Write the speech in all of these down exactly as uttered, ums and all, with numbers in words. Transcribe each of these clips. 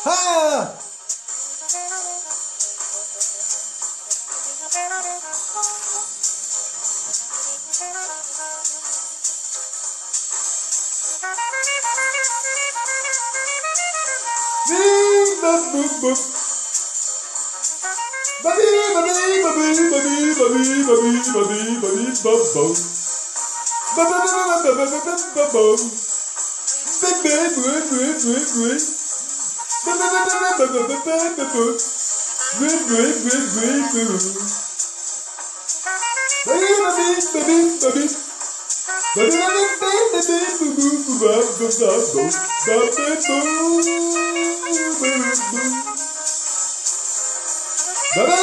はあビーバブブバビーバビーバビーバビーバビーバビーバビーバビーバボバババババババババボベベブエブエブエブエバババババババババボブエブエブエブエブバビーバビーバビーバビーバビーバビーバビーバビーブブブバババボバベボババ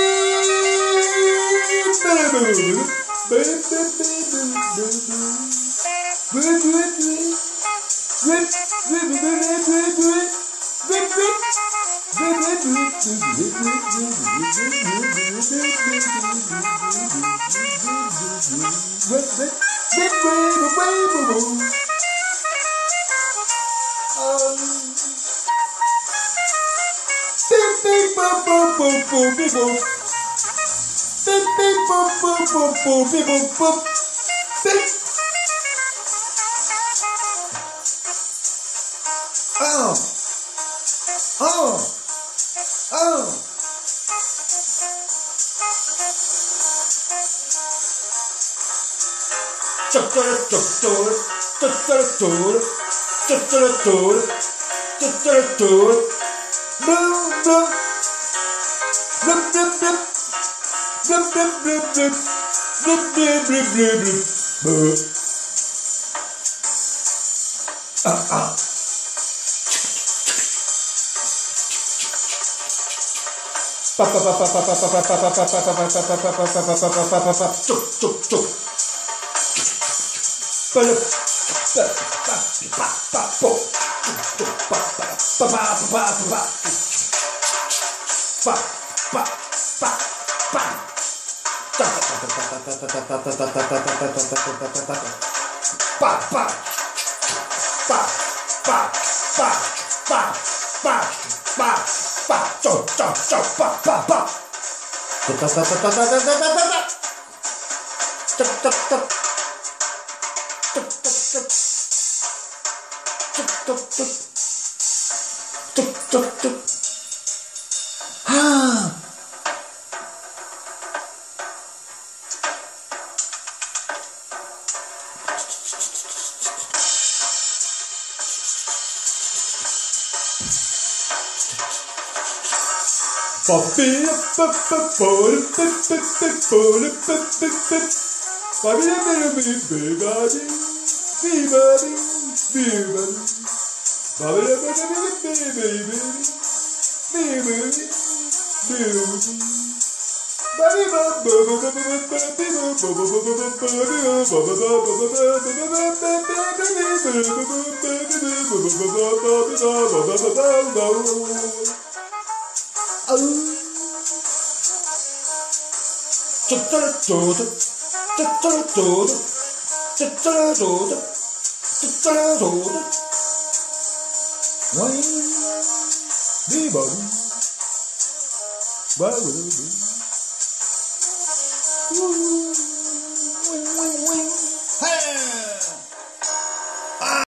Oh! Oh! Oh! Ah ah. Pa pa pa pa pa pa pa pa pa pa pa pa pa pa pa pa pa pa pa chuk chuk chuk pa pa pa pa pa po chuk pa pa pa pa pa pa pa pa pa pa ta ta ta ta ta ta ta ta ta ta ta ta ta ta ta pa pa pa pa pa pa pa pa pa chop chop chop pa pa pa ta ta ta ta ta ta ta ta ta ta chop chop chop chop chop chop chop chop chop chop chop ha Papi, papa, pole, pepe, pole, pepe, pepe. Papi, baby, baby, baby, baby, baby. Papi, baby, baby, baby, baby, baby. Papi, Why would I be?